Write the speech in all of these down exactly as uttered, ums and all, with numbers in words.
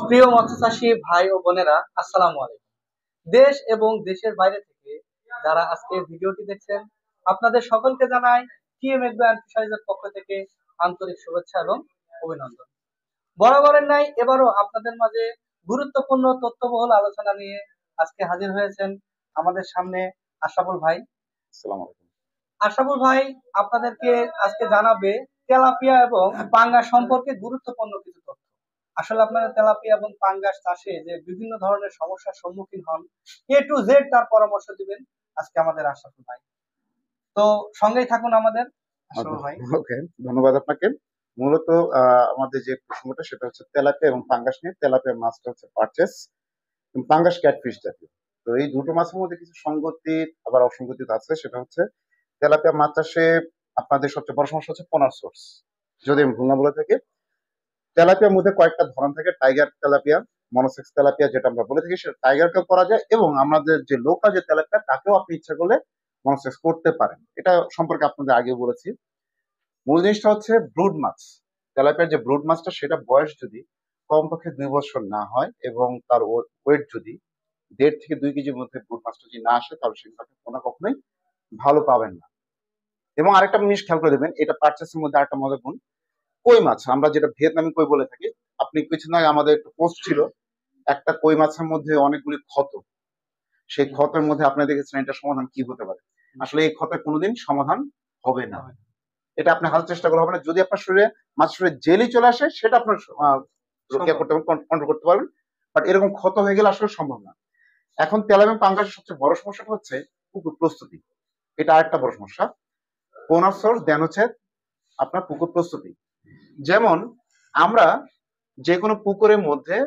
প্রিয় মৎস্যচাষী ভাই ও বোনেরা, আসসালামু আলাইকুম। দেশ এবং দেশের বাইরে থেকে যারা আজকে ভিডিওটি দেখছেন, আপনাদের সকলকে জানাই টিএম এগ্রো ফিশারিজের পক্ষ থেকে আন্তরিক শুভেচ্ছা এবং অভিনন্দন। বরাবরের ন্যায় এবারও আপনাদের মাঝে গুরুত্বপূর্ণ তথ্যবহুল আলোচনা নিয়ে আজকে হাজির হয়েছেন আমাদের সামনে আশরাফুল ভাই। আসসালামু আলাইকুম। আশরাফুল ভাই আপনাদেরকে আজকে জানাবে তেলাপিয়া এবং পাঙ্গাস সম্পর্কে গুরুত্বপূর্ণ কিছু তথ্য। আসলে আপনারা তেলাপিয়া এবং পাঙ্গাস চাষে যে বিভিন্ন ধরনের সমস্যার সম্মুখীন হন, এ টু জেড তার পরামর্শ দিবেন আজকে আমাদের আশরাফুল ভাই। তো সঙ্গেই থাকুন আমাদের আশরাফুল ভাই। ওকে, ধন্যবাদ আপনাকে। মূলত আমাদের যে প্রসঙ্গটা সেটা হচ্ছে তেলাপিয়া এবং পাঙ্গাস নিয়ে। তেলাপিয়া মাছটা হচ্ছে পারচেস, পাঙ্গাস ক্যাটফিশ জাতীয়। তো এই দুটো মাছের মধ্যে কিছু সঙ্গতি আবার অসঙ্গতি আছে। সেটা হচ্ছে তেলাপিয়া মাছ চাষে আপনাদের সবচেয়ে বড় সমস্যা হচ্ছে পোনার সোর্স। যদি আমি ভুল না বলে থাকি, তেলাপিয়ার মধ্যে কয়েকটা ধরন থাকে। টাইগার তেলাপিয়া, মনোসেক্স তেলাপিয়া যেটা আমরা বলে থাকি, সেটা টাইগারকেও করা যায় এবং আমাদের যে লোকাল যে তেলাপিয়া তাকেও আপনি ইচ্ছা করলে মনোসেক্স করতে পারেন। এটা সম্পর্কে আপনাদের আগে বলেছি। মূল জিনিসটা হচ্ছে ব্রুড মাছ। তেলাপিয়ার যে ব্রুড মাছটা, সেটা বয়স যদি কমপক্ষে দুই বছর না হয় এবং তার ওয়েট যদি দেড় থেকে দুই কেজির মধ্যে ব্রুড মাছটা যদি না আসে, তাহলে সেগুলো আপনি কোনো কখনোই ভালো পাবেন না। এবং আরেকটা জিনিস খেয়াল করে দেবেন, এটা পারচেসের মধ্যে আরেকটা মজা গুণ, কই মাছ, আমরা যেটা ভিয়েতনামি কই বলে থাকি। আপনি কিছুদিন আগে আমাদের একটা পোস্ট ছিল, একটা কই মাছের মধ্যে অনেকগুলি ক্ষত। সেই ক্ষতের মধ্যে আপনি দেখেছেন এটা সমাধান কি হতে পারে। আসলে এই ক্ষতের কোনোদিন সমাধান হবে না। এটা আপনি হাল চেষ্টা করা হবে না। যদি আপনার শরীরে মাছ শরীরে জেলি চলে আসে, সেটা আপনার রক্ষা করতে পারবেন, কন্ট্রোল করতে পারবেন। বাট এরকম ক্ষত হয়ে গেলে আসলে সম্ভব না। এখন তেলাপিয়া পাঙ্গাসের সবচেয়ে বড় সমস্যাটা হচ্ছে পুকুর প্রস্তুতি। এটা আরেকটা বড় সমস্যা। পোনার সোর্স দেন হচ্ছে আপনার পুকুর প্রস্তুতি। যেমন আমরা যে কোনো পুকুরের মধ্যে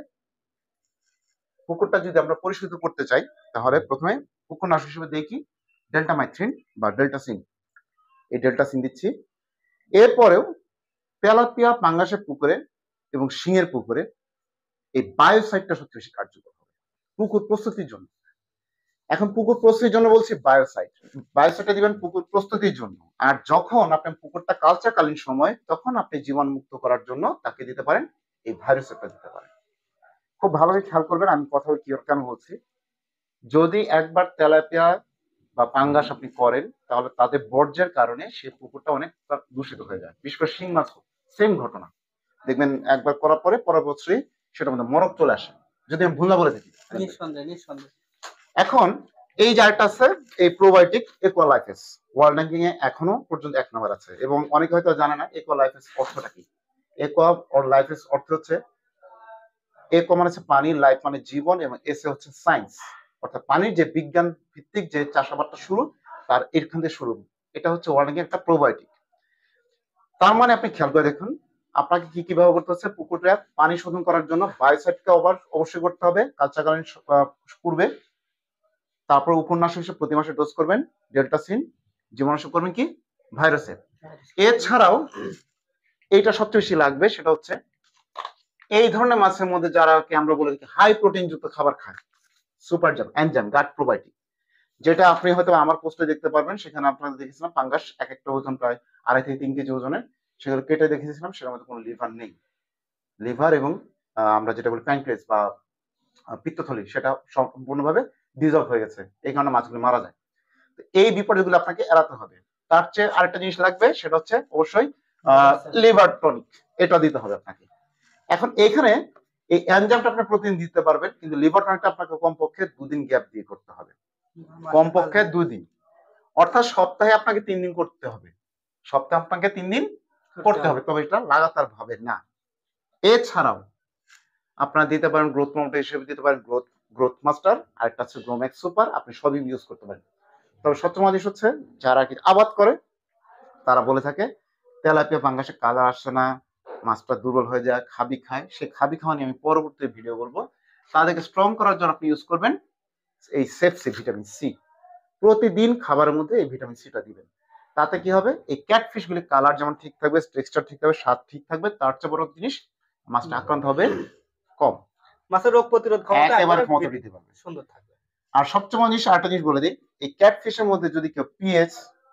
পুকুরটা যদি আমরা পরিশোধিত করতে চাই, তাহলে প্রথমে পুকুর নাশক হিসেবে দেখি ডেল্টামাইথ্রিন বা ডেল্টাসিন। এই ডেল্টাসিন দিচ্ছি। এরপরেও তেলাপিয়া পাঙ্গাসের পুকুরে এবং শিঙের পুকুরে এই বায়োসাইডটা সবচেয়ে বেশি কার্যকর হবে পুকুর প্রস্তুতির জন্য। এখন পুকুর প্রস্তুতির জন্য বলছি বায়োসাইড। বায়োসাইডটা দিবেন পুকুর প্রস্তুতির জন্য। আর যখন আপনি পুকুরটা কালচারকালীন সময়, তখন আপনি জীবাণুমুক্ত করার জন্য তাকে দিতে পারেন এই ভাইরাসটা দিতে পারেন। খুব ভালোভাবে খেয়াল করবেন আমি কথা কি কেন বলছি। যদি একবার তেলাপিয়া বা পাঙ্গাস আপনি করেন, তাহলে তাদের বর্জ্যের কারণে সেই পুকুরটা অনেক দূষিত হয়ে যায়। বিশেষ করে শিং মাছ সেম ঘটনা দেখবেন, একবার করার পরে পরের বছরই সেটার মধ্যে মরক চলে আসে, যদি আমি ভুল না বলে থাকি। এখন এই যে আরেকটা আছে, এই প্রোবায়োটিক ইকোলাইফেস, ওয়ার্ল্ড র্যাঙ্কিং এ এখনো পর্যন্ত এক নম্বর আছে। এবং অনেকে হয়তো জানে না ইকোলাইফেস অর্থটা কি। একোয়া অর লাইফেস অর্থ হচ্ছে, একো মানে হচ্ছে পানি, লাইফ মানে জীবন, এবং এসে হচ্ছে সায়েন্স, অর্থাৎ পানির যে বিজ্ঞান ভিত্তিক যে চাষাবাদটা শুরু, তার এখান থেকে শুরু। এটা হচ্ছে ওয়ার্ল্ড র্যাঙ্কিং একটা প্রোবায়োটিক। তার মানে আপনি খেয়াল করে দেখুন, আপনাকে কি কি ব্যবহার করতে হচ্ছে। পুকুরটা পানি শোধন করার জন্য বায়োসাইডকে অবশ্যই করতে হবে কালচারকালীন পূর্বে। তারপর উপন্যাসক হিসেবে প্রতি মাসে ডোজ করবেন ডেল্টাসিন, জীবাণুনাশক করবেন কি ভাইরাসের। এছাড়াও এইটা সবচেয়ে বেশি লাগবে, সেটা হচ্ছে এই ধরনের মাছের মধ্যে যারাকে আমরা বলে থাকি হাই প্রোটিন যুক্ত খাবার খায়, সুপার জাম এনজাইম গাট প্রোবায়োটিক, যেটা আপনি হয়তো আমার পোস্টে দেখতে পারবেন। সেখানে আপনারা দেখেছিলাম পাঙ্গাস এক একটা ওজন প্রায় আড়াই থেকে তিন কেজি ওজনের, সেগুলো কেটে দেখেছিলাম। সেটার মধ্যে কোনো লিভার নেই। লিভার এবং আমরা যেটা বলি প্যানক্রিয়াস বা পিত্তথলি, সেটা সম্পূর্ণভাবে ডিজলভ হয়ে গেছে। এই কারণে মাছগুলো মারা যায়। এই বিপর্যয়গুলো আপনাকে এড়াতে হবে। তার চেয়ে আরেকটা জিনিস লাগবে, সেটা হচ্ছে অবশ্যই লিভার টনিক, এটা দিতে হবে আপনাকে। এখন এখানে এই এনজাইমটা আপনি প্রতিদিন দিতে পারবেন, কিন্তু লিভার টনিকটা আপনাকে কমপক্ষে দুদিন গ্যাপ দিয়ে করতে হবে, কমপক্ষে দুই দিন। অর্থাৎ সপ্তাহে আপনাকে তিন দিন করতে হবে, সপ্তাহে আপনাকে তিন দিন করতে হবে, তবে এটা লাগাতার ভাবে না। এছাড়াও আপনারা দিতে পারেন গ্রোথ মনিটর হিসেবে দিতে পারেন গ্রোথ গ্রোথ মাস্টার, আরেকটা আছে গ্রোম্যাক্স সুপার। আপনি সবই ইউজ করতে পারেন। তবে সবচেয়ে মজার হচ্ছে যারা কি আবাদ করে, তারা বলে থাকে তেলাপিয়া পাঙ্গাসে কালার আসছে না, মাছটা দুর্বল হয়ে যায়, খাবি খায়। সেই খাবি খাওয়া নিয়ে আমি পরবর্তী ভিডিও বলবো। তাদেরকে স্ট্রং করার জন্য আপনি ইউজ করবেন এই সেফসি ভিটামিন সি। প্রতিদিন খাবারের মধ্যে এই ভিটামিন সিটা দিবেন। তাতে কি হবে, এই ক্যাটফিশ গুলি কালার যেমন ঠিক থাকবে, টেক্সচার ঠিক থাকবে, স্বাদ ঠিক থাকবে, তার চেয়ে বড় জিনিস মাছটা আক্রান্ত হবে কম, মাছের রোগ প্রতিরোধ ক্ষমতা একেবারে ক্ষমতা বৃদ্ধি পাবে, সুন্দর থাকবে। আর সবচেয়ে বড় জিনিস আরেকটা জিনিস বলে দিই, এই ক্যাটফিশের মধ্যে যদি কেউ পিএইচ,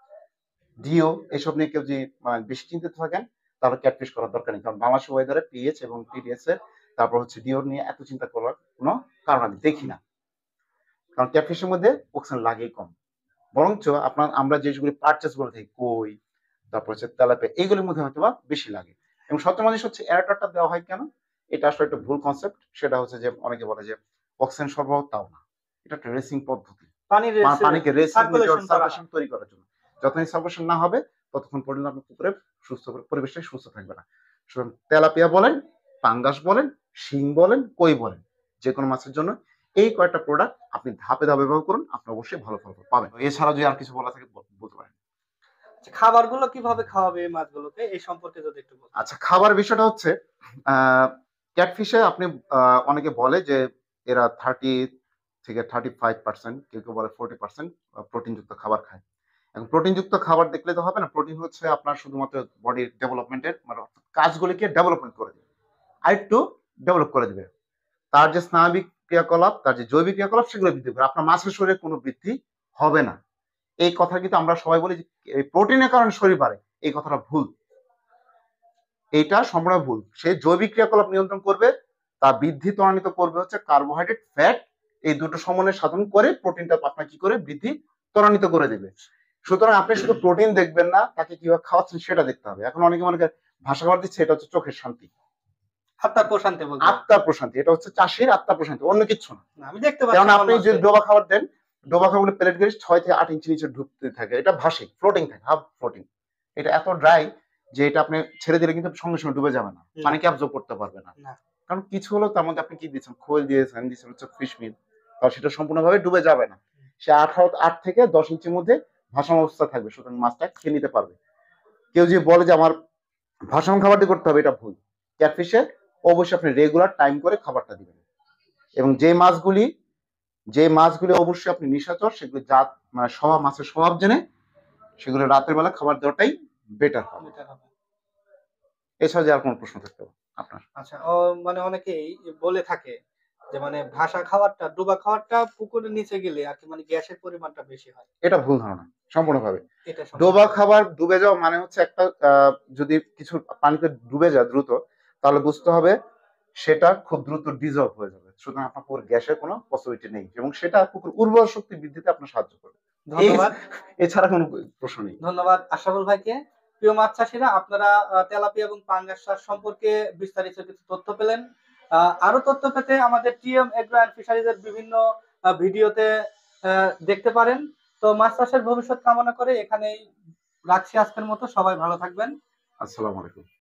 ডিও এসব নিয়ে কেউ যদি বেশি চিন্তিত থাকেন, তাহলে ক্যাটফিশ করার দরকার নেই। কারণ বাংলাদেশের ওয়েদারে পিএইচ এবং টিডিএস এর তারপর হচ্ছে ডিওর নিয়ে এত চিন্তা করার কোনো কারণ আমি দেখি না, কারণ ক্যাটফিশের মধ্যে অক্সিজেন লাগেই কম। বরঞ্চ আপনার আমরা যেগুলি পারচেস করে থাকি, কই, তারপর হচ্ছে তেলাপিয়া, এইগুলির মধ্যে হয়তো বা বেশি লাগে। এবং সবচেয়ে মানুষ হচ্ছে এরাটারটা দেওয়া হয় কেন, এটা আসলে একটা ভুল কনসেপ্ট। সেটা হচ্ছে যে অনেকে বলে যে অক্সিজেন সরবরাহ, তাও না, এটা একটা রেসিং পদ্ধতি, পানির পানিকে রেসিং সার্কুলেশন করা হয়। সার্কুলেশন তৈরি করার জন্য। যতদিন সার্কুলেশন না হবে ততক্ষণ পর্যন্ত আপনার পুকুরে সুস্থ পরিবেশটা সুস্থ থাকবে না। সুতরাং তেলাপিয়া বলেন, পাঙ্গাস বলেন, শিং বলেন, কই বলেন, যে কোনো মাছের জন্য এই কয়েকটা প্রোডাক্ট আপনি ধাপে ধাপে ব্যবহার করুন, আপনি অবশ্যই ভালো ফল পাবেন। এছাড়া যদি আর কিছু বলা থাকে বলতে পারেন। খাবারগুলো কিভাবে খাওয়াবে এই মাছগুলোকে, এই সম্পর্কে যদি একটু বলতেন। আচ্ছা, খাবার বিষয়টা হচ্ছে ক্যাটফিশে আপনি অনেকে বলে যে এরা থার্টি থেকে থার্টি ফাইভ পার্সেন্ট, কেউ কেউ বলে ফোর্টি পার্সেন্ট প্রোটিনযুক্ত খাবার খায়। এবং প্রোটিনযুক্ত খাবার দেখলে তো হবে না, প্রোটিন হচ্ছে আপনার শুধুমাত্র বডির ডেভেলপমেন্টের মানে কাজগুলিকে ডেভেলপমেন্ট করে দেবে, আরেকটু ডেভেলপ করে দেবে। তার যে স্নায়বিক ক্রিয়াকলাপ, তার যে জৈবিক ক্রিয়াকলাপ, সেগুলো বৃদ্ধি করে। আপনার মাছের শরীরে কোনো বৃদ্ধি হবে না। এই কথা কিন্তু আমরা সবাই বলি যে প্রোটিনের কারণে শরীর বাড়ে, এই কথাটা ভুল, এইটা সম্পূর্ণ ভুল। সে জৈবিক ক্রিয়াকলাপ নিয়ন্ত্রণ করবে, তা বৃদ্ধি ত্বরান্বিত করবে হচ্ছে কার্বোহাইড্রেট, ফ্যাট, এই দুটো সমন্বয় সাধন করে প্রোটিনটা আপনার কি করে বৃদ্ধি ত্বরান্বিত করে দেবে। সুতরাং আপনি শুধু প্রোটিন দেখবেন না, তাকে কিভাবে খাওয়াচ্ছেন সেটা দেখতে হবে। এখন অনেকে মনে করে ভাষা খাবার দিচ্ছে, এটা হচ্ছে চোখের শান্তি, আত্মার প্রশান্তি বলতে, আত্মার প্রশান্তি, এটা হচ্ছে চাষির আত্মার প্রশান্তি, অন্য কিছু না। আমি দেখতে পাচ্ছি কারণ আপনি যদি ডোবা খাবার দেন, ডোবা খাবার প্লেট গেলে ছয় থেকে আট ইঞ্চি নিচে ঢুকতে থাকে, এটা ভাসে, ফ্লোটিং থাকে, হাফ ফ্লোটিং। এটা এত ড্রাই যে এটা আপনি ছেড়ে দিলে কিন্তু সঙ্গে সঙ্গে ডুবে যাবে না, পানিকে অ্যাবজর্ব করতে পারবে না। কারণ কিছু হলো তার মধ্যে আপনি কি দিচ্ছেন, খোল দিয়েছেন, দিচ্ছেন হচ্ছে ফিশ মিল, তাহলে সেটা সম্পূর্ণভাবে ডুবে যাবে না, সে আঠারো আট থেকে দশ ইঞ্চির মধ্যে ভাসমান অবস্থা থাকবে, সুতরাং মাছটা খেয়ে নিতে পারবে। কেউ যদি বলে যে আমার ভাসমান খাবারটি করতে হবে, এটা ভুল। ক্যাটফিশে অবশ্যই আপনি রেগুলার টাইম করে খাবারটা দিবেন। এবং যে মাছগুলি যে মাছগুলি অবশ্যই আপনি নিশাচর, সেগুলো জাত মানে স্বভাব, মাছের স্বভাব জেনে সেগুলো রাতের বেলা খাবার দেওয়াটাই বেটার হবে। এছাড়া যে আর কোনো প্রশ্ন থাকতে পারে আপনার? আচ্ছা, ও মানে অনেকেই বলে থাকে যে মানে ভাসা খাবারটা, ডোবা খাবারটা পুকুরের নিচে গেলে আর কি মানে গ্যাসের পরিমাণটা বেশি হয়। এটা ভুল ধারণা সম্পূর্ণভাবে। এটা ডোবা খাবার ডুবে যাওয়া মানে হচ্ছে একটা যদি কিছু পানিতে ডুবে যায় দ্রুত, তাহলে বুঝতে হবে সেটা খুব দ্রুত ডিজলভ হয়ে যাবে। সুতরাং আপনার পুকুর গ্যাসের কোনো পসিবিলিটি নেই, এবং সেটা পুকুর উর্বর শক্তি বৃদ্ধিতে আপনার সাহায্য করবে। ধন্যবাদ। এছাড়া কোনো প্রশ্ন নেই। ধন্যবাদ আশরাফুল ভাইকে। প্রিয় মাছ চাষিরা, আপনারা তেলাপিয়া এবং পাঙ্গাস চাষ সম্পর্কে বিস্তারিত কিছু তথ্য পেলেন। আরো তথ্য পেতে আমাদের টিএম এগ্রো অ্যান্ড ফিশারিজ এর বিভিন্ন ভিডিওতে দেখতে পারেন। তো মাছ চাষের ভবিষ্যৎ কামনা করে এখানেই রাখছি আজকের মতো। সবাই ভালো থাকবেন। আসসালামু আলাইকুম।